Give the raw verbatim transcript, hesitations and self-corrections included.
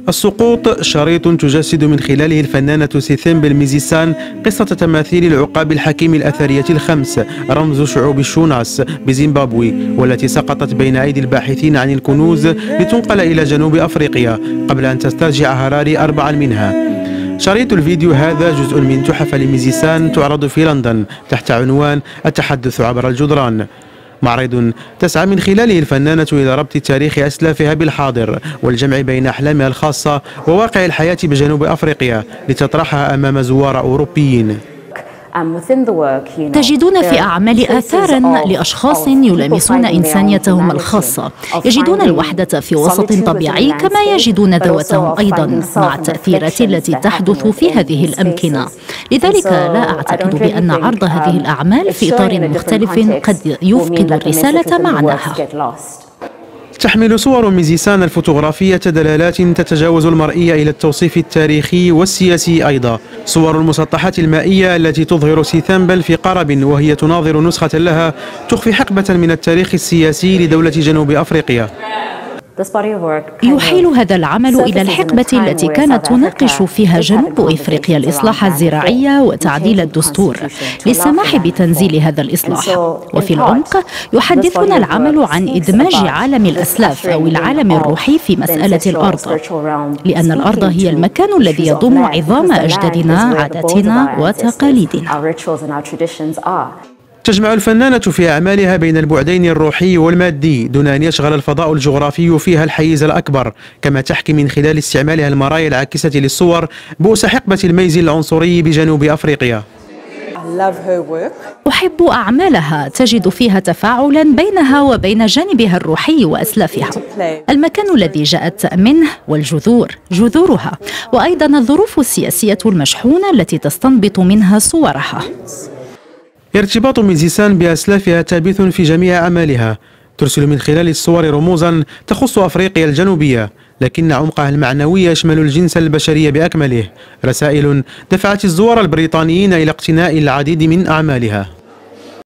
السقوط شريط تجسد من خلاله الفنانة سيثيمبل ميزيسان قصة تماثيل العقاب الحكيم الأثرية الخمس رمز شعوب الشوناس بزيمبابوي، والتي سقطت بين أيدي الباحثين عن الكنوز لتنقل إلى جنوب أفريقيا قبل أن تسترجع هراري أربعا منها. شريط الفيديو هذا جزء من تحف لميزيسان تعرض في لندن تحت عنوان التحدث عبر الجدران، معرض تسعى من خلاله الفنانة إلى ربط تاريخ أسلافها بالحاضر والجمع بين أحلامها الخاصة وواقع الحياة بجنوب أفريقيا لتطرحها أمام زوار أوروبيين. تجدون في أعمال آثاراً لأشخاص يلامسون إنسانيتهم الخاصة، يجدون الوحدة في وسط طبيعي كما يجدون ذواتهم أيضاً مع التأثيرات التي تحدث في هذه الأمكنة. لذلك لا أعتقد بأن عرض هذه الأعمال في إطار مختلف قد يفقد الرسالة معناها. تحمل صور ميزيسان الفوتوغرافية دلالات تتجاوز المرئية إلى التوصيف التاريخي والسياسي أيضا. صور المسطحات المائية التي تظهر سيثيمبل في قرب وهي تناظر نسخة لها تخفي حقبة من التاريخ السياسي لدولة جنوب أفريقيا. يحيل هذا العمل إلى الحقبة التي كانت تناقش فيها جنوب إفريقيا الإصلاح الزراعي وتعديل الدستور للسماح بتنزيل هذا الإصلاح. وفي العمق يحدثنا العمل عن إدماج عالم الأسلاف أو العالم الروحي في مسألة الأرض، لأن الأرض هي المكان الذي يضم عظام أجدادنا، عاداتنا وتقاليدنا. تجمع الفنانة في أعمالها بين البعدين الروحي والمادي دون أن يشغل الفضاء الجغرافي فيها الحيز الأكبر، كما تحكي من خلال استعمالها المرايا العاكسة للصور بؤس حقبة الميز العنصري بجنوب أفريقيا. أحب أعمالها، تجد فيها تفاعلا بينها وبين جانبها الروحي وأسلافها، المكان الذي جاءت منه والجذور جذورها، وأيضا الظروف السياسية المشحونة التي تستنبط منها صورها. ارتباط ميزيسان بأسلافها ثابت في جميع أعمالها، ترسل من خلال الصور رموزا تخص أفريقيا الجنوبية، لكن عمقها المعنوي يشمل الجنس البشري بأكمله، رسائل دفعت الزوار البريطانيين إلى اقتناء العديد من أعمالها.